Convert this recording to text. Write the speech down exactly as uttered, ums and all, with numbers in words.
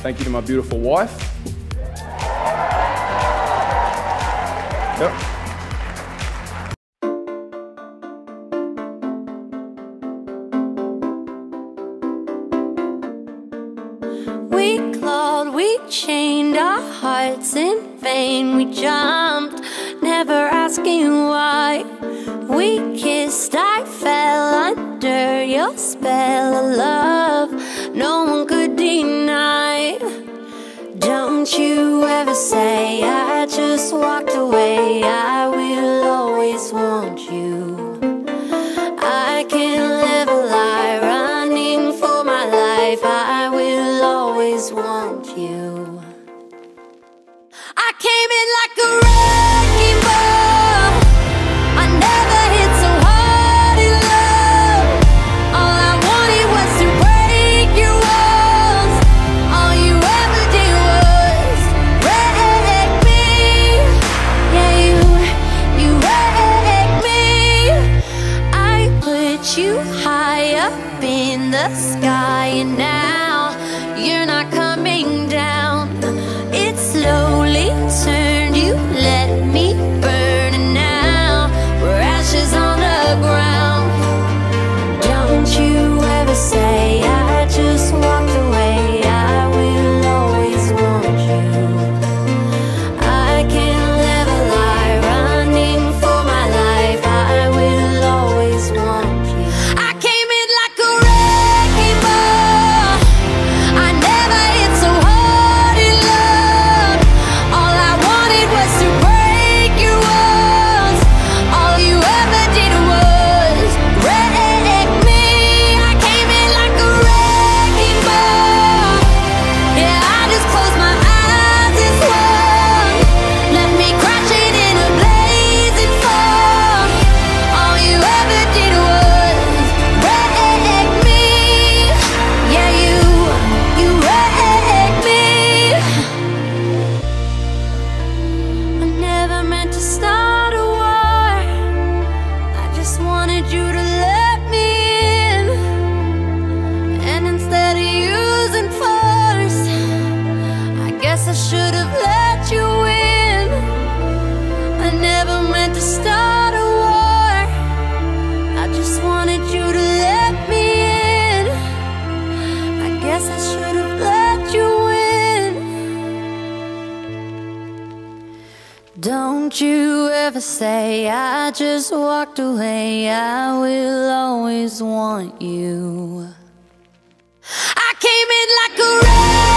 Thank you to my beautiful wife. Yep. We clawed, we chained our hearts in vain. We jumped, never asking why. We kissed, I fell under your spell of love no one could deny. Don't you ever say I just walked away. I will always want you. I can't live a lie, running for my life. I will always want you. I came in like a wrecking ball. I never hit so hard in love. All I wanted was to break your walls. All you ever did was wreck me. Yeah, you, you wrecked me. I put you high up in the sky, and now you're not coming down. It slowly turned, you let me burn, and now we're ashes on the ground. Don't you ever say I just walked away. I will always want you. I can't live a lie, running for my life. I will always want you. I came in like a wrecking ball. I never hit so hard in love. All I wanted was to break your walls. All you ever did was wreck me. I came in like a wrecking ball. Yeah, I just closed my eyes and swung. Let me crash it in a blazing fall. All you ever did was wreck me. Yeah, you, you wrecked me. I never meant to start a war. I just wanted you to let me in. And instead of using force, I guess I should have let you in. I never meant to start a war. I just wanted you to let me in. I guess I should have let you in. Don't you ever say I just walked away. I will always want you. I came in like a wreck.